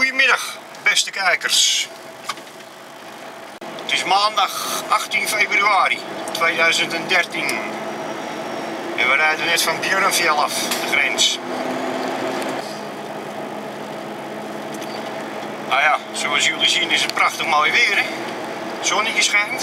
Goedemiddag, beste kijkers. Het is maandag 18 februari 2013. En we rijden net van Björnfjell af, de grens. Nou ja, zoals jullie zien is het prachtig mooi weer, hè? Zonnetje schijnt.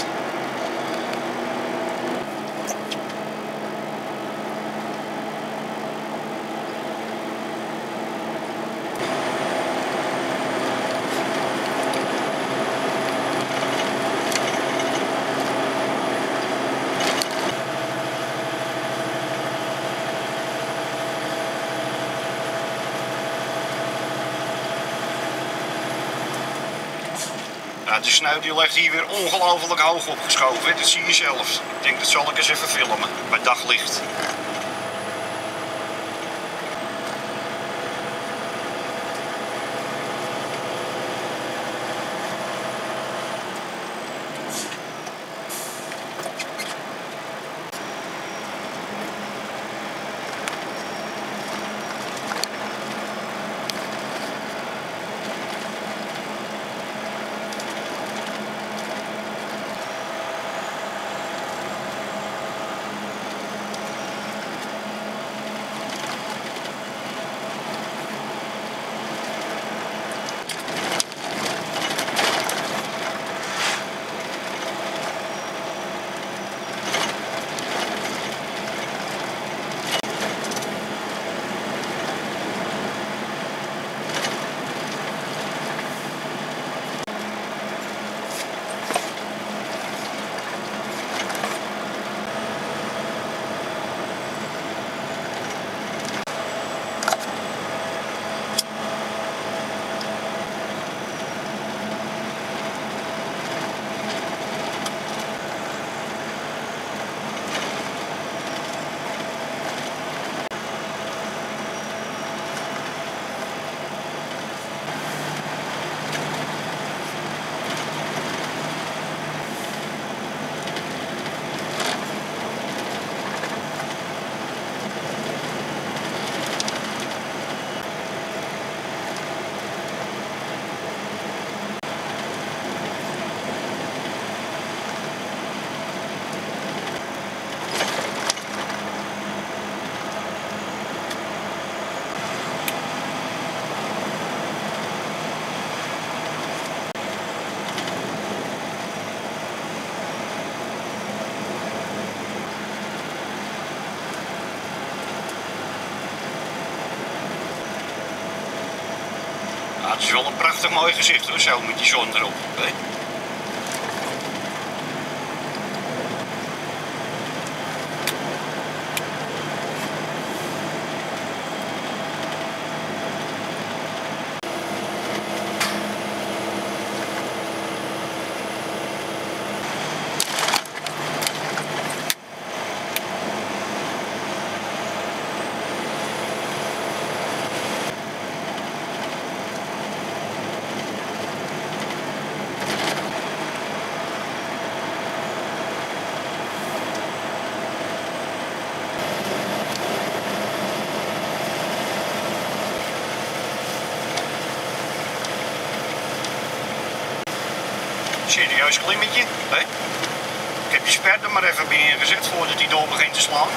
Ja, de sneeuw die ligt hier weer ongelooflijk hoog opgeschoven, dat zie je zelf. Ik denk dat zal ik eens even filmen, bij daglicht. Het is wel een prachtig mooi gezicht hoor, zo met die zon erop. Hè? Serieus klimmetje, hè? Ik heb je sper er maar even bij ingezet voordat hij door begint te slaan.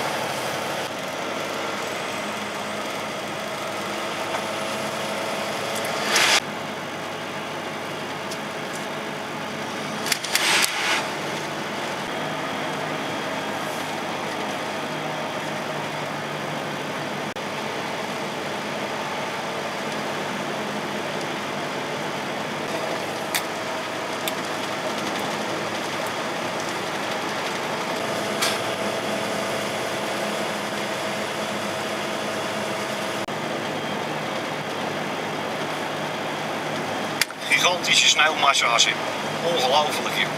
Gigantische sneeuwmassa's, hè. Ongelooflijk, joh.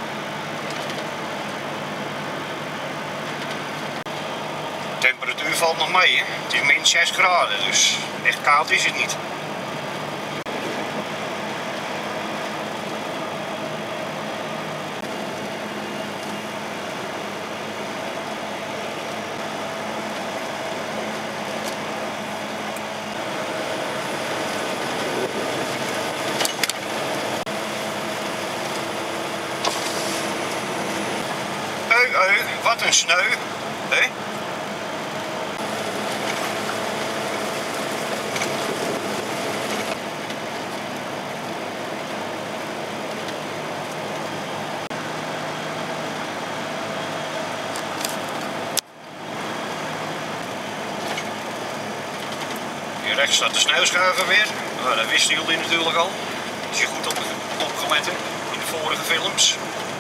temperatuur valt nog mee, hè? Het is min 6 graden, dus echt koud is het niet. Wat een sneu, hè? Hier rechts staat de sneeuwschuiver weer. Nou, dat wisten jullie natuurlijk al. Als je goed opgelet hebt in de vorige films.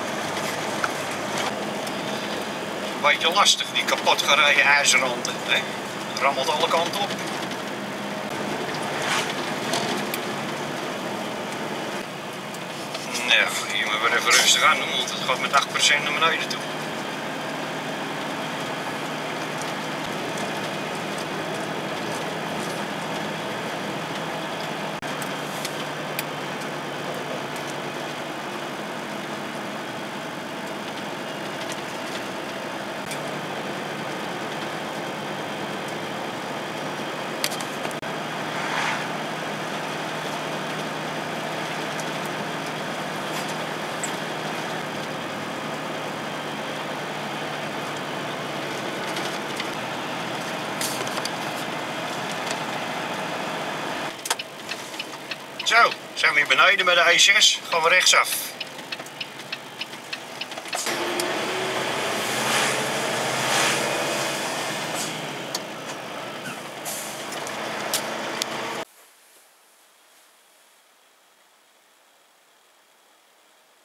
Een beetje lastig, die kapot gereden ijzerranden. Hè? Rammelt alle kanten op. Nou, hier moeten we even rustig aan doen, want het gaat met 8% naar beneden toe. Zo, zijn we hier beneden bij de E6, gaan we rechtsaf.